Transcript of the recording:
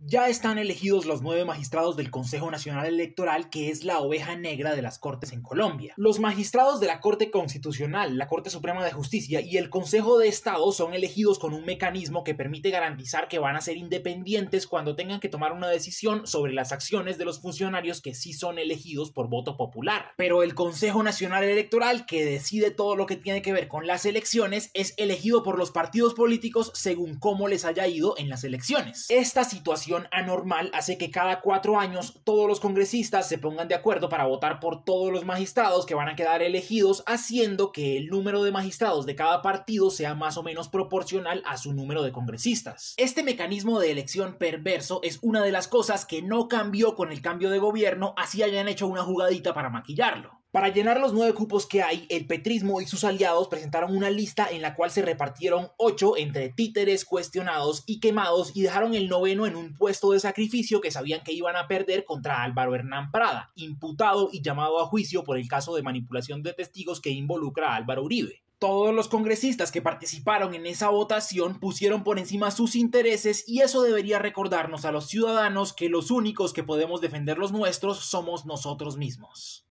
Ya están elegidos los 9 magistrados del Consejo Nacional Electoral, que es la oveja negra de las Cortes en Colombia. Los magistrados de la Corte Constitucional, la Corte Suprema de Justicia y el Consejo de Estado son elegidos con un mecanismo que permite garantizar que van a ser independientes cuando tengan que tomar una decisión sobre las acciones de los funcionarios que sí son elegidos por voto popular. Pero el Consejo Nacional Electoral, que decide todo lo que tiene que ver con las elecciones, es elegido por los partidos políticos según cómo les haya ido en las elecciones. Esta situación anormal hace que cada 4 años todos los congresistas se pongan de acuerdo para votar por todos los magistrados que van a quedar elegidos, haciendo que el número de magistrados de cada partido sea más o menos proporcional a su número de congresistas. Este mecanismo de elección perverso es una de las cosas que no cambió con el cambio de gobierno, así hayan hecho una jugadita para maquillarlo. Para llenar los 9 cupos que hay, el petrismo y sus aliados presentaron una lista en la cual se repartieron 8 entre títeres, cuestionados y quemados, y dejaron el 9º en un puesto de sacrificio que sabían que iban a perder contra Álvaro Hernán Prada, imputado y llamado a juicio por el caso de manipulación de testigos que involucra a Álvaro Uribe. Todos los congresistas que participaron en esa votación pusieron por encima sus intereses, y eso debería recordarnos a los ciudadanos que los únicos que podemos defender los nuestros somos nosotros mismos.